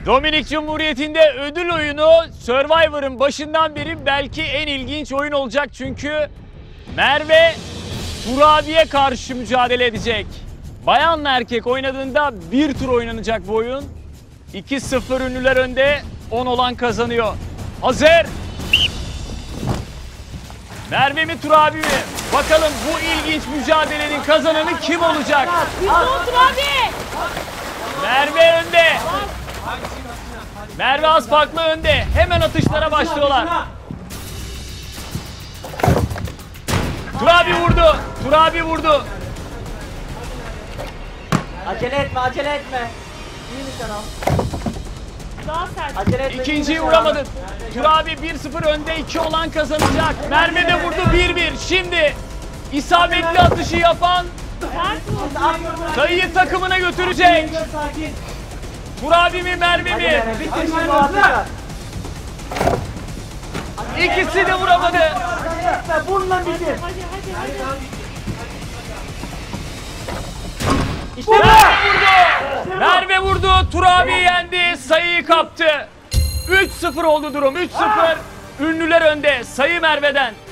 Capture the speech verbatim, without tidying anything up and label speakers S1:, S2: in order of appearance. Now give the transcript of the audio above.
S1: Dominik Cumhuriyeti'nde ödül oyunu Survivor'ın başından beri belki en ilginç oyun olacak. Çünkü Merve Turabi'ye karşı mücadele edecek. Bayanla erkek oynadığında bir tur oynanacak bu oyun. iki sıfır ünlüler önde, on olan kazanıyor. Hazır. Merve mi Turabi mi? Bakalım bu ilginç mücadelenin kazananı kim olacak?
S2: Turabi!
S1: Merve önde. Merve az farklı önde. Hemen atışlara başlıyorlar. Turabi vurdu. Turabi vurdu.
S3: Acele etme, acele etme. İyi nişan al.
S2: Daha sert.
S3: Acele etme.
S1: İkinciyi vuramadın. Turabi bir sıfır önde, iki olan kazanacak. Merve de vurdu bir bir. Şimdi isabetli atışı yapan sayıyı takımına götürecek.
S3: Sakin.
S1: Turabi mi Merve mi?
S3: Bitir şimdi atışlar.
S1: İkisi de vuramadı.
S3: Acele etme, bununla bitir.
S2: Hadi hadi hadi.
S3: İşte
S1: Merve vurdu. Merve vurdu. Turabi yendi. Sayıyı kaptı. üç sıfır oldu durum. üç sıfır. Ünlüler önde. Sayı Merve'den.